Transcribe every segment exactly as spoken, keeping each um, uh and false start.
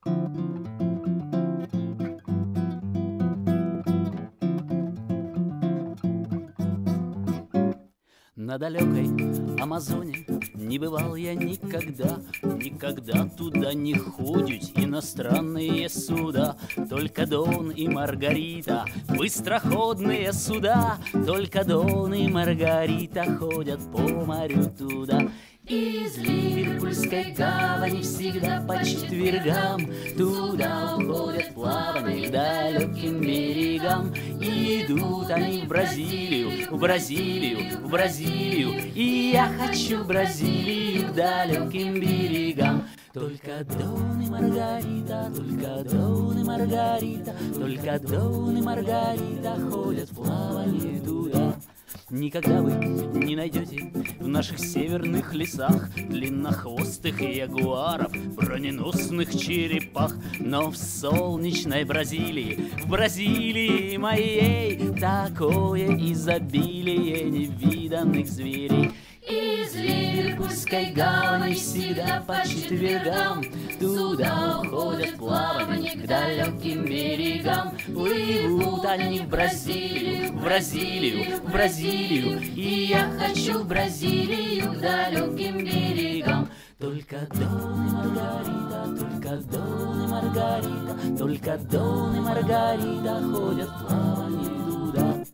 На далекой Амазоне не бывал я никогда, никогда туда не ходят иностранные суда. Только Дон и Маргарита, быстроходные суда, только Дон и Маргарита ходят по морю туда. Из Ливерпульской гавани всегда по четвергам туда уходят плавания к далеким берегам. И идут они в Бразилию, в Бразилию, в Бразилию, и я хочу в Бразилию к далеким берегам. Только Дон и Маргарита, только Дон и Маргарита, только Дон и Маргарита ходят в плавание туда. Никогда вы не найдете в наших северных лесах длиннохвостых ягуаров, броненосных черепах. Но в солнечной Бразилии, в Бразилии моей, такое изобилие невиданных зверей. Из Ливерпульской гавани всегда по четвергам туда уходят плавания к далеким берегам. Плывут они в Бразилию, в Бразилию, в Бразилию, и я хочу в Бразилию к далеким берегам. Только Дон и Маргарита, только Дон и Маргарита, только Дон и Маргарита ходят в плавание туда.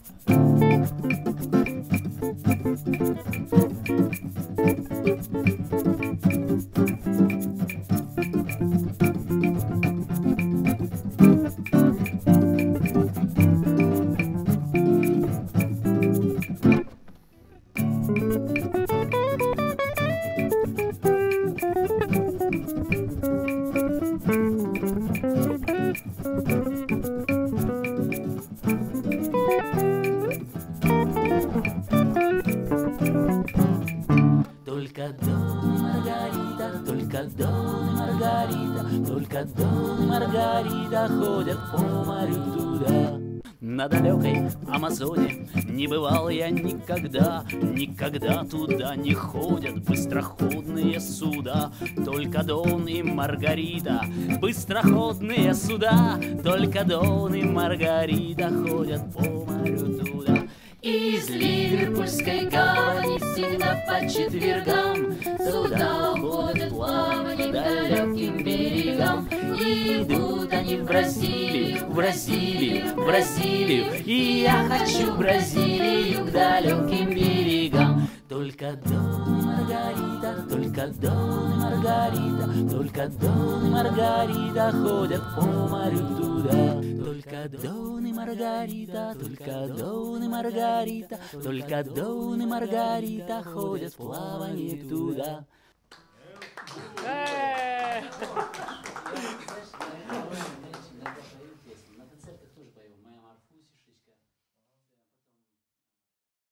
Только Дон и Маргарита, только Дон и Маргарита, только Дон и Маргарита ходят по морю туда. На далекой Амазоне не бывал я никогда, никогда туда не ходят быстроходные суда. Только Дон и Маргарита, быстроходные суда, только Дон и Маргарита ходят по морю туда. Из Ливерпульской гавани всегда по четвергам туда уходят плавания к далеким берегам. И идут они в Бразилию, в Бразилию, в Бразилию, и я хочу в Бразилию к далеким берегам. Только Дон и Маргарита, только Дон и Маргарита, только Дон и Маргарита ходят по морю туда. Только Дон и Маргарита, только Дон и Маргарита, только Дон и Маргарита ходят в плавание туда.